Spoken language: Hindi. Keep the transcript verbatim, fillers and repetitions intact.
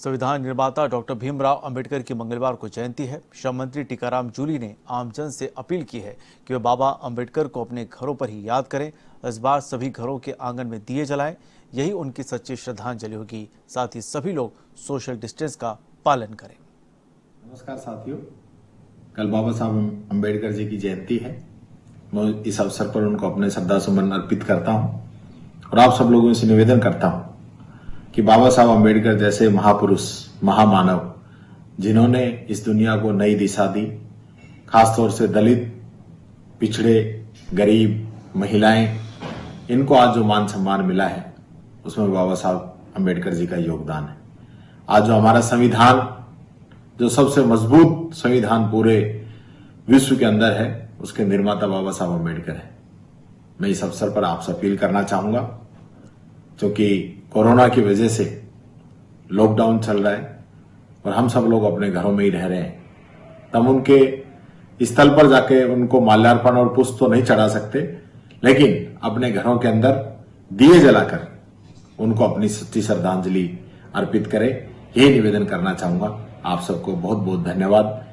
संविधान निर्माता डॉक्टर भीमराव अंबेडकर की मंगलवार को जयंती है। श्रम मंत्री टीकाराम जूली ने आमजन से अपील की है कि वे बाबा अंबेडकर को अपने घरों पर ही याद करें। इस बार सभी घरों के आंगन में दिए जलाएं, यही उनकी सच्ची श्रद्धांजलि होगी। साथ ही सभी लोग सोशल डिस्टेंस का पालन करें। नमस्कार साथियों, कल बाबा साहब अंबेडकर जी की जयंती है। मैं इस अवसर पर उनको अपने श्रद्धा सुमन अर्पित करता हूं और आप सब लोगों से निवेदन करता हूं कि बाबा साहब अंबेडकर जैसे महापुरुष, महामानव, जिन्होंने इस दुनिया को नई दिशा दी, खासतौर से दलित, पिछड़े, गरीब, महिलाएं, इनको आज जो मान सम्मान मिला है उसमें बाबा साहब अंबेडकर जी का योगदान है। आज जो हमारा संविधान, जो सबसे मजबूत संविधान पूरे विश्व के अंदर है, उसके निर्माता बाबा साहब अंबेडकर है। मैं इस अवसर पर आपसे अपील करना चाहूंगा, क्योंकि कोरोना की वजह से लॉकडाउन चल रहा है और हम सब लोग अपने घरों में ही रह रहे हैं, तब उनके स्थल पर जाके उनको माल्यार्पण और पुष्प तो नहीं चढ़ा सकते, लेकिन अपने घरों के अंदर दिए जलाकर उनको अपनी सच्ची श्रद्धांजलि अर्पित करें। यही निवेदन करना चाहूंगा। आप सबको बहुत बहुत धन्यवाद।